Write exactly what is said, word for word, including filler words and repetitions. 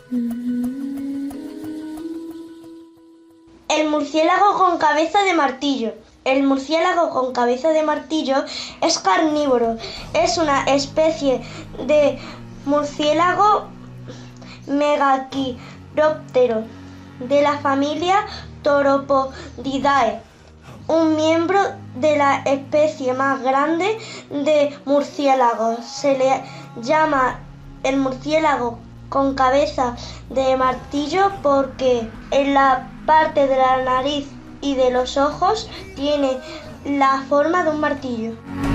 El murciélago con cabeza de martillo. El murciélago con cabeza de martillo es carnívoro. Es una especie de murciélago megaquiróptero de la familia Tauropodidae, un miembro de la especie más grande de murciélagos. Se le llama el murciélago con cabeza de martillo porque en la parte de la nariz y de los ojos tiene la forma de un martillo.